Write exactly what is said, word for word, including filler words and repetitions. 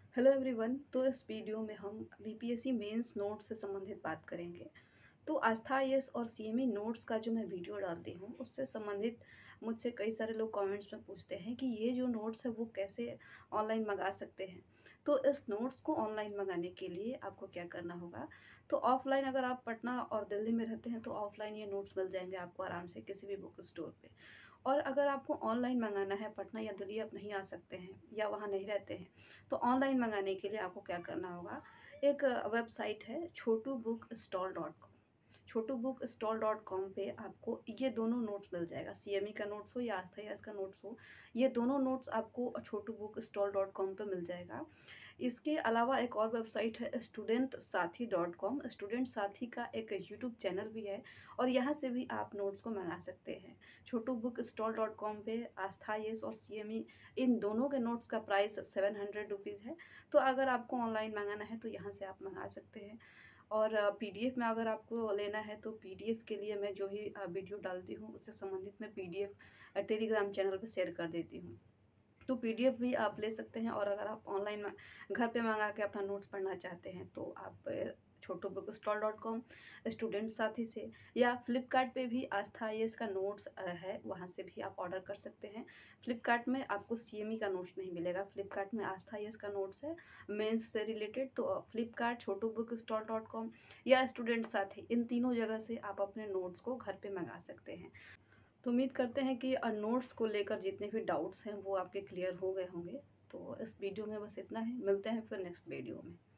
Hello everyone. तो इस video में हम बीपीएससी मेंस नोट्स से संबंधित बात करेंगे। तो आस्था आईएएस और सीएमई नोट्स का जो मैं वीडियो डालती हूँ उससे संबंधित मुझसे कई सारे लोग कमेंट्स में पूछते हैं कि ये जो नोट्स है वो कैसे ऑनलाइन मंगा सकते हैं। तो इस नोट्स को ऑनलाइन मंगाने के लिए आपको क्या करना होगा। तो ऑफलाइन अगर आप पटना और दिल्ली में रहते हैं तो ऑफलाइन ये नोट्स मिल जाएंगे आपको आराम से किसी भी बुक स्टोर पे। और अगर आपको ऑनलाइन मंगाना है, पटना या दिल्ली आप नहीं आ सकते हैं या वहाँ नहीं रहते हैं, तो ऑनलाइन मंगाने के लिए आपको क्या करना होगा। एक वेबसाइट है Chhotu book stall dot com. Chhotu book stall dot com पे आपको ये दोनों नोट्स मिल जाएगा, सीएमई का नोट्स हो या आस्था या का नोट्स हो। ये दोनों नोट्स आपको Chhotu book stall dot com पे मिल जाएगा। इसके अलावा एक और वेबसाइट है स्टूडेंट साथी डॉट कॉम। स्टूडेंट साथी का एक यूट्यूब चैनल भी है और यहाँ से भी आप नोट्स को मंगा सकते हैं। Chhotu book stall dot com पे आस्था येस और सीएमई इन दोनों के नोट्स का प्राइस सेवन हंड्रेड रुपीज़ है। तो अगर आपको ऑनलाइन मंगाना है तो यहाँ से आप मंगा सकते हैं। और पीडीएफ में अगर आपको लेना है तो पीडीएफ के लिए मैं जो भी अ, वीडियो डालती हूँ उससे संबंधित मैं पीडीएफ टेलीग्राम चैनल पे शेयर कर देती हूँ। तो पीडीएफ भी आप ले सकते हैं। और अगर आप ऑनलाइन घर पे मंगा के अपना नोट्स पढ़ना चाहते हैं तो आप अ, Chhotu book stall dot com, student Saathi से या फ्लिपकार्ट पे भी आस्था आईएएस का नोट्स अ, है, वहाँ से भी आप ऑर्डर कर सकते हैं। फ्लिपकार्ट में आपको सीएमई का नोट्स नहीं मिलेगा, फ्लिपकार्ट में आस्था आईएएस का नोट्स है मेंस से रिलेटेड। तो Flipkart, Chhotu book stall dot com या स्टूडेंट साथी, इन तीनों जगह से आप अपने नोट्स को घर पे मंगा सकते हैं। तो उम्मीद करते हैं कि अ, नोट्स को लेकर जितने भी डाउट्स हैं वो आपके क्लियर हो गए होंगे। तो इस वीडियो में बस इतना ही, मिलते हैं फिर नेक्स्ट वीडियो में।